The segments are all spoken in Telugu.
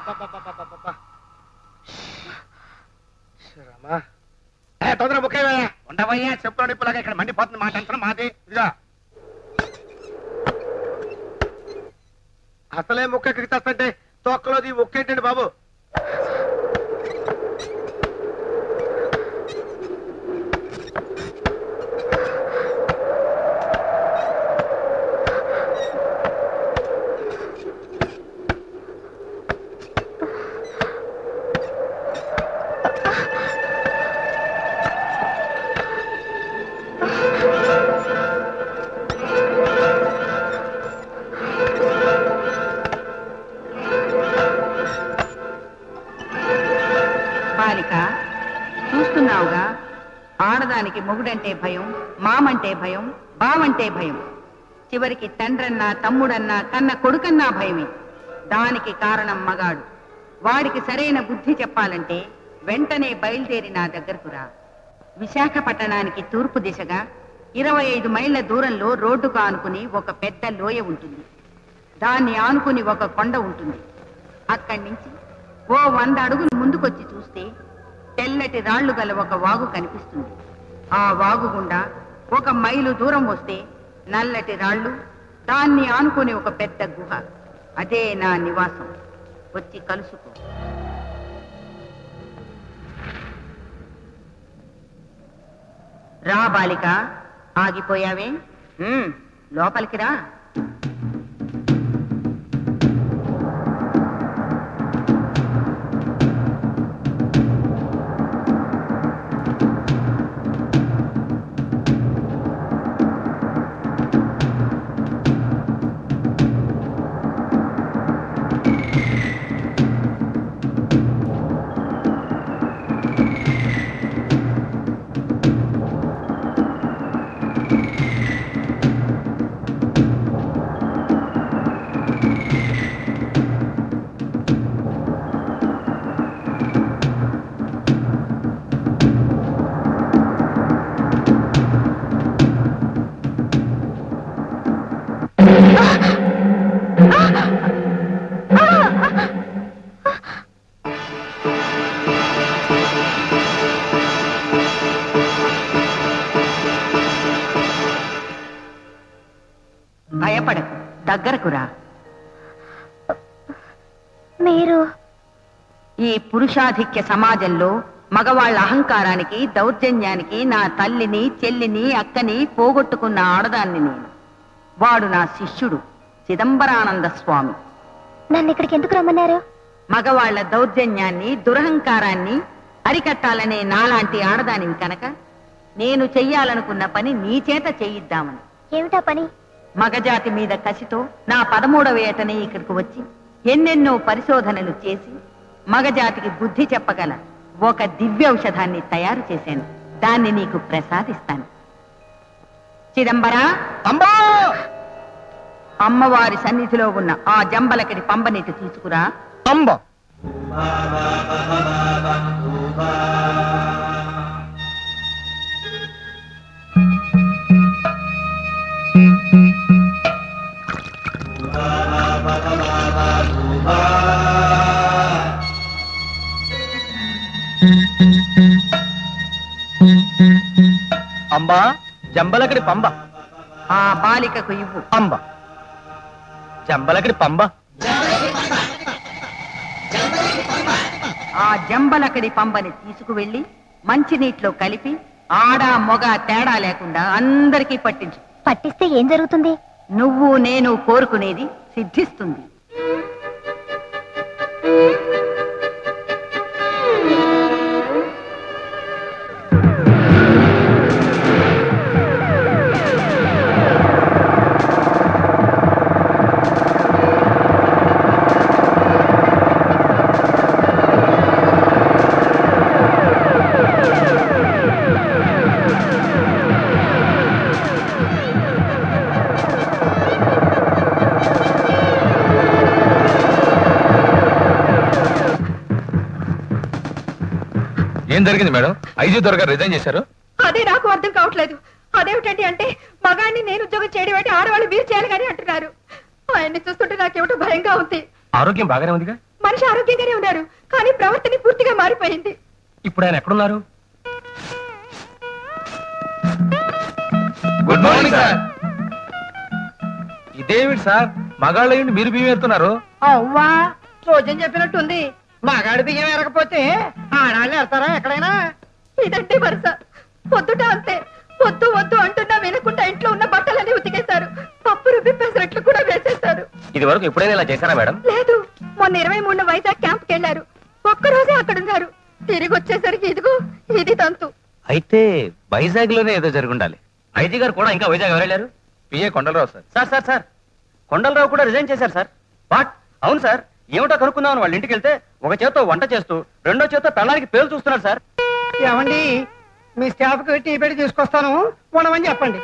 తొందర బుక్ అయ్యా ఉండవయ్యా చెప్పులో నిప్పులాగా ఇక్కడ మండిపోతుంది మాట అంతా మాది ఇదిగా అసలే ముక్క ఎక్కడికి తెస్తుంటే తొక్కలోది ముక్క ఏంటండి బాబు చూస్తున్నావుగా ఆడదానికి మొగుడంటే భయం మామంటే భయం బావంటే భయం చివరికి తండ్రన్నా తమ్ముడన్నా కన్న కొడుకన్నా భయమే దానికి కారణం మగాడు వాడికి సరైన బుద్ధి చెప్పాలంటే వెంటనే బయలుదేరి నా దగ్గరకు రా విశాఖపట్టణానికి తూర్పు దిశగా 25 మైళ్ళ దూరంలో రోడ్డుకు ఆనుకుని ఒక పెద్ద లోయ ఉంటుంది దాన్ని ఆనుకుని ఒక కొండ ఉంటుంది అక్కడి నుంచి ఓ 100 అడుగులు ముందుకొచ్చి చూస్తే తెల్లటి రాళ్లు గల ఒక వాగు కనిపిస్తుంది ఆ వాగు గుండా 1 మైలు దూరం వస్తే నల్లటి రాళ్లు దాన్ని ఆనుకుని ఒక పెద్ద గుహ అదే నా నివాసం వచ్చి కలుసుకో రా బాలిక ఆగిపోయావే లోపలికి రా భయపడకు దగ్గరకు రా మీరు ఈ పురుషాధిక్య సమాజంలో మగవాళ్ల అహంకారానికి దౌర్జన్యానికి నా తల్లిని చెల్లిని అక్కని పోగొట్టుకున్న ఆడదాన్ని నేను వాడు నా శిష్యుడు చిదంబరానంద స్వామి నన్ను ఇక్కడికి ఎందుకు రమ్మన్నారు మగవాళ్ల దౌర్జన్యాన్ని దురహంకారాన్ని అరికట్టాలనే నాలాంటి ఆడదానివి కనుక నేను చెయ్యాలనుకున్న పని నీ చేత చేయిద్దామని ఏమిటా పని మగజాతి మీద కసితో నా 13వ ఏటనే ఇక్కడికి వచ్చి ఎన్నెన్నో పరిశోధనలు చేసి మగజాతికి బుద్ధి చెప్పగల ఒక దివ్యౌషధాన్ని తయారు చేశాను దాన్ని నీకు ప్రసాదిస్తాను చిదంబరా అమ్మవారి సన్నిధిలో ఉన్న ఆ జంబలకడి పంబనీటి తీసుకురా అంబ అంబా జంబలకడి పంబ ఆ బాలికకు ఇవ్వు అంబ జంబలకడి పంబ ఆ జంబలకడి పంబని తీసుకువెళ్ళి మంచినీటిలో కలిపి ఆడ మొగ తేడా లేకుండా అందరికీ పట్టించు పట్టిస్తే ఏం జరుగుతుంది నువ్వు నేను కోరుకునేది సిద్ధిస్తుంది ఏం జరిగింది మేడం ఐజీ దొరగారు రిజైన్ చేశారు అదే నాకు అర్థం కావట్లేదు అదేమిటండి అంటే మగాన్ని నేను ఉద్యోగం చేయడం అంటే ఆడవాళ్ళు మీరు చేయాలి కానీ అంటున్నారు ఆయన్ని చూస్తుంటే నాకేమిటో భయంగా ఉంది ఆరోగ్యం బాగానే ఉందిగా మరి మనిషి ఆరోగ్యంగానే ఉన్నారు, కానీ ప్రవర్తన పూర్తిగా మారిపోయింది. ఇప్పుడు ఆయన ఎక్కడున్నారు? Good morning sir. ఇదేమిటి సార్, మగాళ్ళ మీరు బియ్యం ఎత్తున్నారు? అవ్వా రోజం చెప్పినట్టుంది. మగాడి బియ్యం ఎరగపోతే ఆడాళ్ళు ఎడతారా ఎక్కడైనా? ఇదంటే వరుస. పొద్దుట అంతే, వద్దు వద్దు అంటున్నా వినకుండా ఇంట్లో ఉన్న బట్టలన్నీ ఉతికేశారు. పప్పు రుబ్బి పెసరట్లు కూడా వేసేశారు. ఇది వరకు ఎప్పుడైనా ఇలా చేశారా మేడం? లేదు, మొన్న 23 వైజాగ్ క్యాంప్కి వెళ్ళారు. ఒక్కరోజే అక్కడున్నారు. తిరిగి వచ్చేసరికి ఇదిగో ఇది తంతు. అయితే వైజాగ్ లోనే ఏదో జరుగుండాలి. ఐజీ గారు కూడా ఇంకా వైజాగ్ ఎవరెళ్ళారు? PA Kondalarao sir. Sir sir sir Kondalarao కూడా రిజైన్ చేశారు సార్. వాట్? అవును సార్. ఏమిటో కనుక్కుందామని వాళ్ళ ఇంటికి వెళ్తే ఒక చేత్తో వంట చేస్తూ రెండో చేత్తో పెళ్ళానికి పేరు చూస్తున్నారు సార్. ఏమండి, మీ స్టాఫ్ కి టీ పెట్టి తీసుకొస్తాను, ఉండమని చెప్పండి.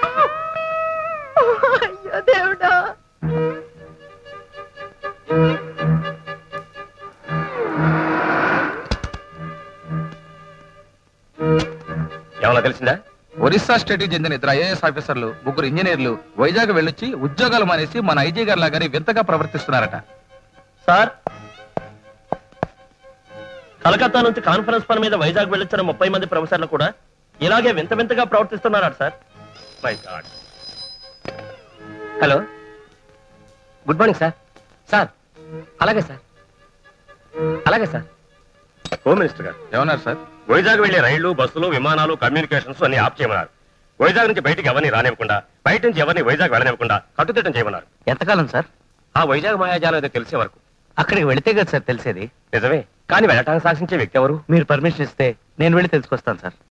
అయ్యో దేవుడా. ఏమన్నా తెలిసిందా? ఒరిస్సా స్టేట్ కి చెందిన 2 ఐఏఎస్ ఆఫీసర్లు, 3 ఇంజనీర్లు వైజాగ్ వెళ్ళొచ్చి ఉద్యోగాలు మానేసి మన ఐజీ గారి లాగానే వింతగా ప్రవర్తిస్తున్నారట. సార్, కలకత్తా నుంచి కాన్ఫరెన్స్ పని మీద వైజాగ్ వెళ్ళొచ్చిన 30 మంది ప్రొఫెసర్లు కూడా ఇలాగే వింత వింతగా ప్రవర్తిస్తున్నారట sir. My god. Hello, good morning sir. Sir అలాగే సార్, అలాగే సార్. హోమ్ మినిస్టర్ గారు ఏమన్నారు సార్? వైజాగ్ వెళ్లే రైళ్లు, బస్సులు, విమానాలు, కమ్యూనికేషన్స్ అన్ని ఆఫ్ చేయమన్నారు. వైజాగ్ నుంచి బయటికి ఎవరిని రానివ్వకుండా, బయట నుంచి ఎవరిని వైజాగ్ వెళ్ళనివ్వకుండా కట్టుదిట్టం చేయమన్నారు. ఎంతకాలం సార్? ఆ వైజాగ్ మాయాజాలం ఏదో తెలిసే వరకు. అక్కడికి వెళితే కదా సార్ తెలిసేది. నిజమే, కానీ వెళ్ళటానికి సాక్షించే వ్యక్తి ఎవరు? మీరు పర్మిషన్ ఇస్తే నేను వెళ్ళి తెలుసుకొస్తాను సార్.